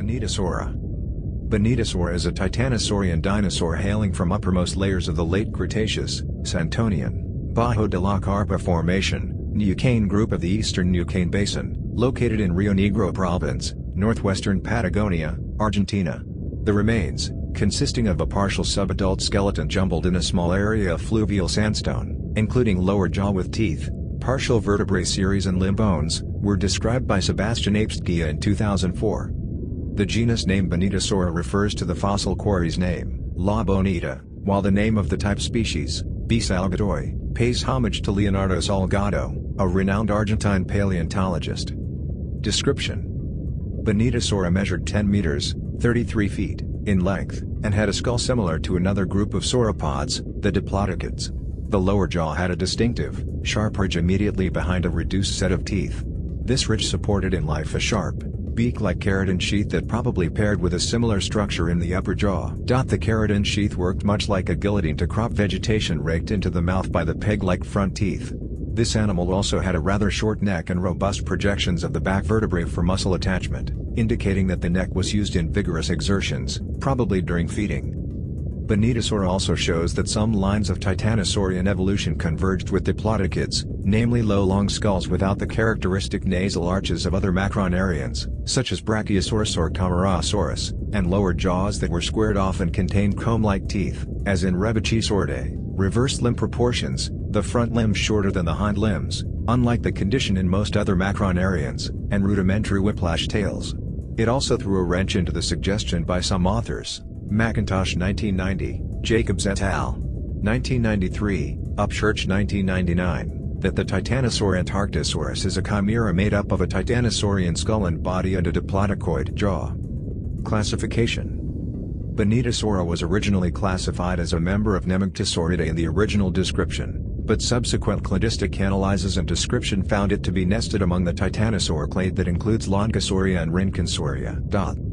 Bonitasaura. Bonitasaur is a titanosaurian dinosaur hailing from uppermost layers of the Late Cretaceous, Santonian, Bajo de la Carpa Formation, Neuquén Group of the eastern Neuquén Basin, located in Río Negro Province, Northwestern Patagonia, Argentina. The remains, consisting of a partial subadult skeleton jumbled in a small area of fluvial sandstone, including lower jaw with teeth, partial vertebrae series and limb bones, were described by Sebastian Apesteguía in 2004. The genus name Bonitasaura refers to the fossil quarry's name, La Bonita, while the name of the type species, B. salgadoi, pays homage to Leonardo Salgado, a renowned Argentine paleontologist. Description: Bonitasaura measured 10 meters, 33 feet, in length, and had a skull similar to another group of sauropods, the diplodocids. The lower jaw had a distinctive, sharp ridge immediately behind a reduced set of teeth. This ridge supported in life a sharp, beak-like keratin sheath that probably paired with a similar structure in the upper jaw. The keratin sheath worked much like a guillotine to crop vegetation raked into the mouth by the peg-like front teeth. This animal also had a rather short neck and robust projections of the back vertebrae for muscle attachment, indicating that the neck was used in vigorous exertions, probably during feeding. Bonitasaur also shows that some lines of titanosaurian evolution converged with diplodocids, namely low long skulls without the characteristic nasal arches of other macronarians, such as Brachiosaurus or Camarasaurus, and lower jaws that were squared off and contained comb-like teeth, as in Rebachisauridae. Reverse limb proportions, the front limbs shorter than the hind limbs, unlike the condition in most other macronarians, and rudimentary whiplash tails. It also threw a wrench into the suggestion by some authors, McIntosh 1990, Jacobs et al. 1993, Upchurch 1999, that the Titanosaur antarctosaurus is a chimera made up of a titanosaurian skull and body and a diplodocoid jaw. Classification: Bonitasaura was originally classified as a member of Nemictosauridae in the original description, but subsequent cladistic analysis and description found it to be nested among the titanosaur clade that includes Loncosauria and Rhincosauria.